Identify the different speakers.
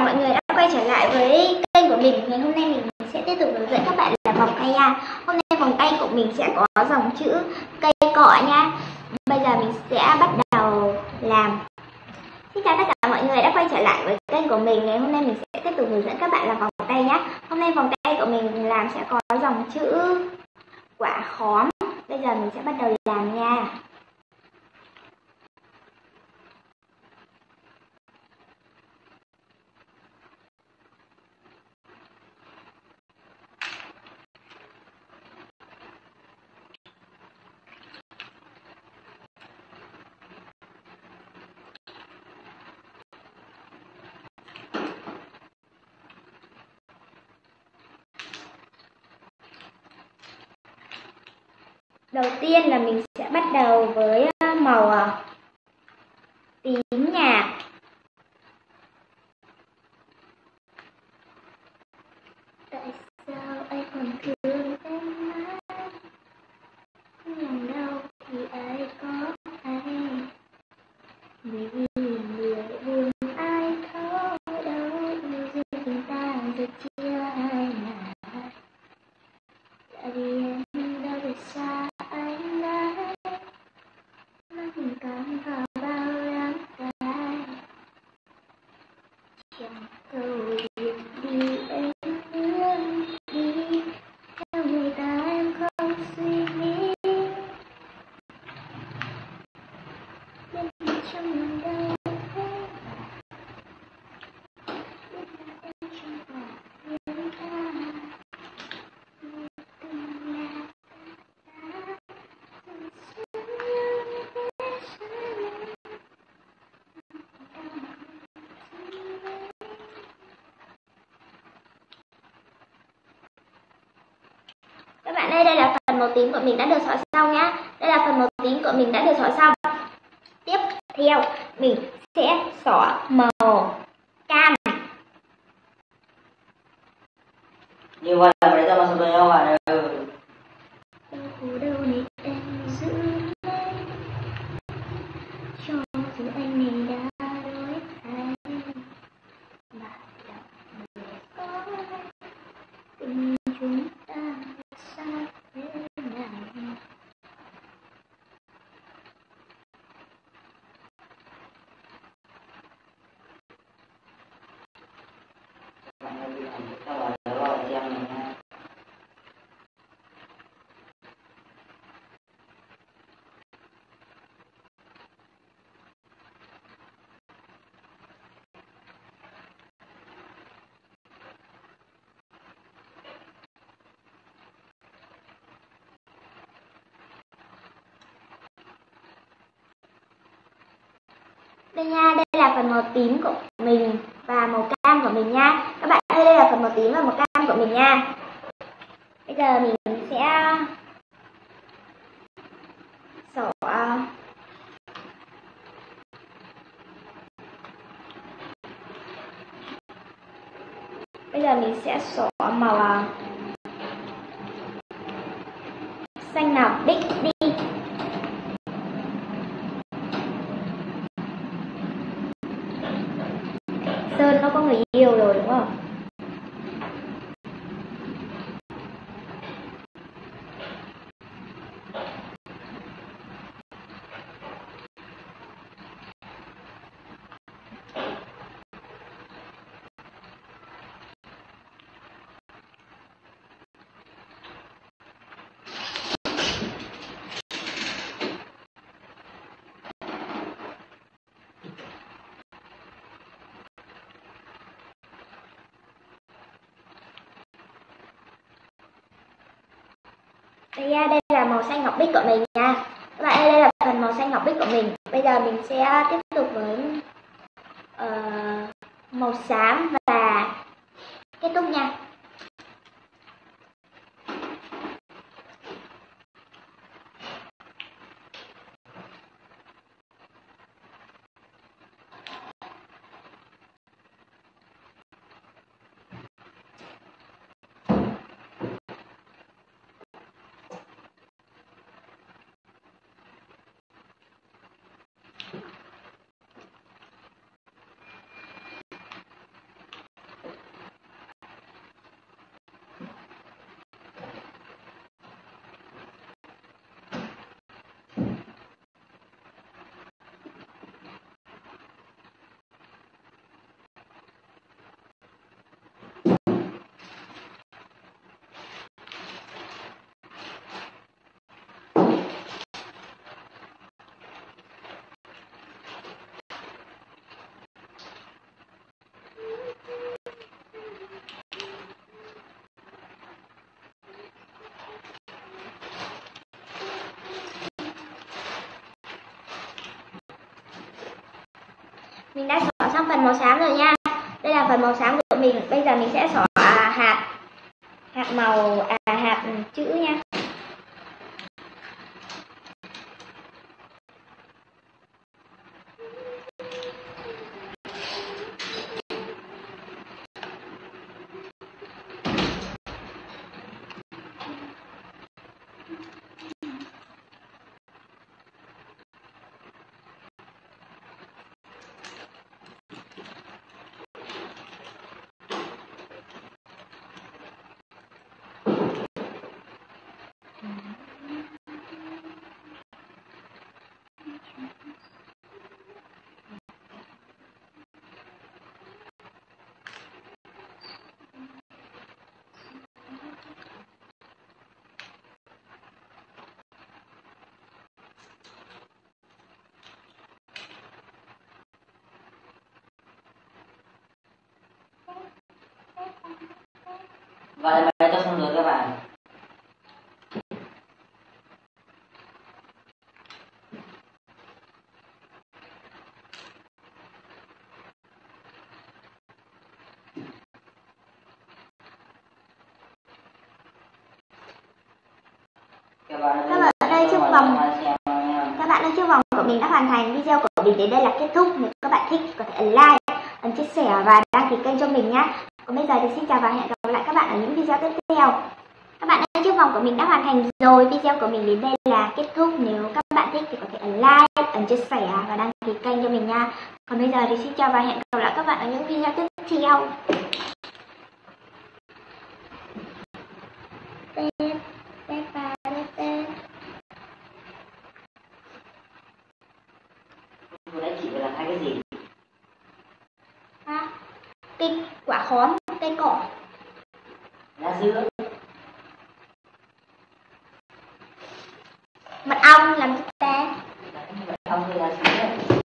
Speaker 1: mọi người đã quay trở lại với kênh của mình. Ngày hôm nay mình sẽ tiếp tục hướng dẫn các bạn làm vòng tay nha. Hôm nay vòng tay của mình sẽ có dòng chữ cây cọ nha. Bây giờ mình sẽ bắt đầu làm. Xin chào tất cả mọi người đã quay trở lại với kênh của mình. Ngày hôm nay mình sẽ tiếp tục hướng dẫn các bạn làm vòng tay nhé. Hôm nay vòng tay của mình làm sẽ có dòng chữ quả khóm. Bây giờ mình sẽ bắt đầu làm nha. Đầu tiên là mình sẽ bắt đầu với màu tím nhạt. Tại sao anh còn thương em mãi? Lòng đau thì ai có hay? Vì người buồn ai thấu đâu, yêu duyên tình ta giờ chia hai ngả. Tại vì em đã rời xa anh đấy, nó tình cảm vào bao đắng cay. Chẳng câu việc đi em hướng đi, theo người ta em không suy nghĩ. Bên trong lòng đau thế, biết là em chẳng phải người ta. Người từng là ta, rồi sẽ như thế sai lầm. Các bạn ơi, đây là phần màu tím của mình đã được xõa xong nhá. Đây là phần màu tím của mình đã được xõa xong. Tiếp theo mình sẽ xõa màu cam.
Speaker 2: Như vậy là để cho masuk ke nyawa.
Speaker 1: Ở đâu này em giữ lấy, cho dù anh này đã đổi thay, mà lòng người có tình chúng ta xa thế này. Đây nha, đây là phần màu tím của mình và màu cam của mình nha. Các bạn ơi, đây là phần màu tím và màu cam của mình nha. Bây giờ mình sẽ xõa. Bây giờ mình sẽ xõa màu xanh ngọc bích đi. Sơn nó có người yêu rồi đúng không? Đây nha, đây là màu xanh ngọc bích của mình nha. Các bạn ơi, đây là phần màu xanh ngọc bích của mình. Bây giờ mình sẽ tiếp tục với màu xám và kết thúc nha. Mình đã xỏ xong phần màu xám rồi nha. Đây là phần màu xám của mình. Bây giờ mình sẽ xỏ hạt màu hạt chữ nha.
Speaker 2: Và bài tôi xong rồi các bạn. Các bạn ơi, chiếc
Speaker 1: vòng của mình đã hoàn thành. Video của mình đến đây là kết thúc. Nếu các bạn thích có thể ấn like, ấn chia sẻ và đăng ký kênh cho mình nhé. Còn bây giờ thì xin chào và hẹn gặp lại các bạn ở những video tiếp theo. Các bạn ơi, chiếc vòng của mình đã hoàn thành rồi. Video của mình đến đây là kết thúc. Nếu các bạn thích thì có thể ấn like, ấn chia sẻ và đăng ký kênh cho mình nha. Còn bây giờ thì xin chào và hẹn gặp lại các bạn ở những video tiếp theo.
Speaker 2: Vừa nãy chị phải làm hai cái gì?
Speaker 1: Cây quả khóm, cây cỏ,
Speaker 2: Lá dứa,
Speaker 1: mật ong làm cho ta.
Speaker 2: mật ong hay lá dứa.